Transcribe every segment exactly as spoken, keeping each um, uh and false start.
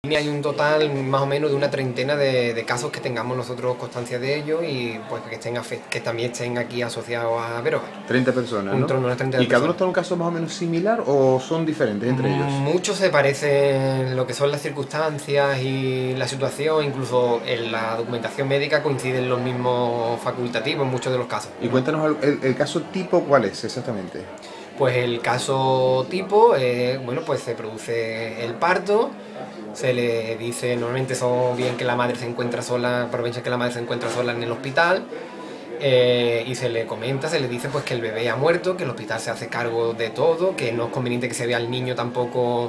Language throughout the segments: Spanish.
Hay un total más o menos de una treintena de, de casos que tengamos nosotros constancia de ello y pues que, estén que también estén aquí asociados a Veroga. treinta personas, ¿no? Unas treinta ¿Y cada uno está en un caso más o menos similar o son diferentes entre ellos? Muchos se parecen, lo que son las circunstancias y la situación, incluso en la documentación médica coinciden los mismos facultativos en muchos de los casos. Y cuéntanos el, el caso tipo, ¿cuál es exactamente? Pues el caso tipo, eh, bueno, pues se produce el parto, se le dice, normalmente son bien que la madre se encuentra sola, aprovecha que la madre se encuentra sola en el hospital, eh, y se le comenta, se le dice pues que el bebé ha muerto, que el hospital se hace cargo de todo, que no es conveniente que se vea al niño tampoco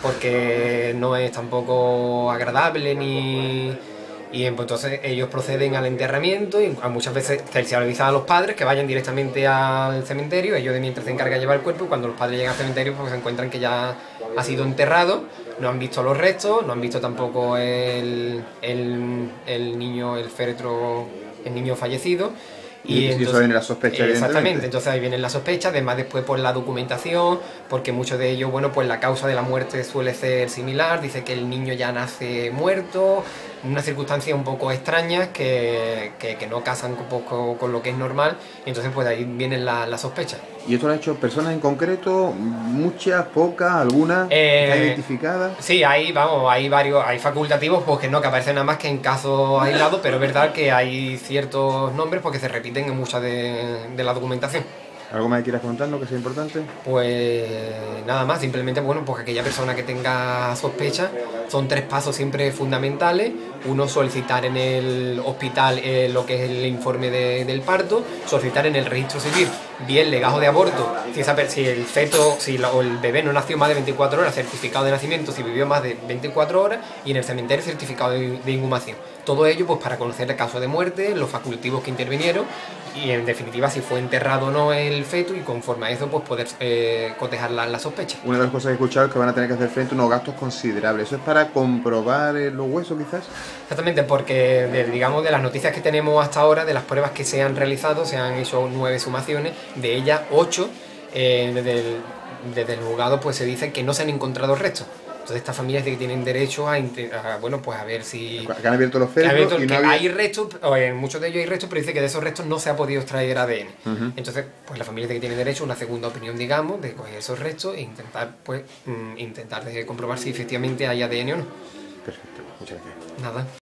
porque no es tampoco agradable ni... Y entonces ellos proceden al enterramiento y muchas veces se avisa a los padres que vayan directamente al cementerio, ellos de mientras se encargan de llevar el cuerpo y cuando los padres llegan al cementerio pues se encuentran que ya ha sido enterrado, no han visto los restos, no han visto tampoco el, el, el niño, el féretro, el niño fallecido. Y, y entonces, eso viene la sospecha, exactamente, entonces ahí vienen las sospechas, además después por la documentación, porque muchos de ellos, bueno, pues la causa de la muerte suele ser similar, dice que el niño ya nace muerto, unas circunstancias un poco extrañas que, que, que no casan un poco con lo que es normal, y entonces pues ahí vienen las la sospechas. ¿Y esto lo han hecho personas en concreto? ¿Muchas, pocas, algunas? Eh, ¿Está identificada? Sí, hay, vamos, hay varios, hay facultativos pues que no, que aparecen nada más que en casos aislados, pero es verdad que hay ciertos nombres porque se repiten en mucha de, de la documentación. ¿Algo más que quieras contarnos que sea importante? Pues nada más, simplemente bueno, pues aquella persona que tenga sospecha, son tres pasos siempre fundamentales. Uno, solicitar en el hospital eh, lo que es el informe de, del parto, solicitar en el registro civil bien legajo de aborto, si, esa, si el feto, si la, o el bebé no nació más de veinticuatro horas, certificado de nacimiento si vivió más de veinticuatro horas, y en el cementerio certificado de, de inhumación. Todo ello pues para conocer el caso de muerte, los facultativos que intervinieron y en definitiva si fue enterrado o no el feto, y conforme a eso pues poder eh, cotejar la, la sospecha. Una de las cosas que he escuchado es que van a tener que hacer frente a unos gastos considerables. ¿Eso es para comprobar eh, los huesos quizás? Exactamente, porque de, digamos de las noticias que tenemos hasta ahora, de las pruebas que se han realizado, se han hecho nueve sumaciones, de ellas ocho eh, desde, el, desde el juzgado pues se dice que no se han encontrado restos. Entonces estas familias que tienen derecho a, a bueno pues a ver si... Que han abierto los féretros y no había... hay restos, o en muchos de ellos hay restos, pero dice que de esos restos no se ha podido extraer A D N. Uh-huh. Entonces pues las familias que tienen derecho a una segunda opinión, digamos, de coger esos restos e intentar pues mm, intentar de comprobar si efectivamente hay A D N o no. Perfecto, muchas gracias. Nada.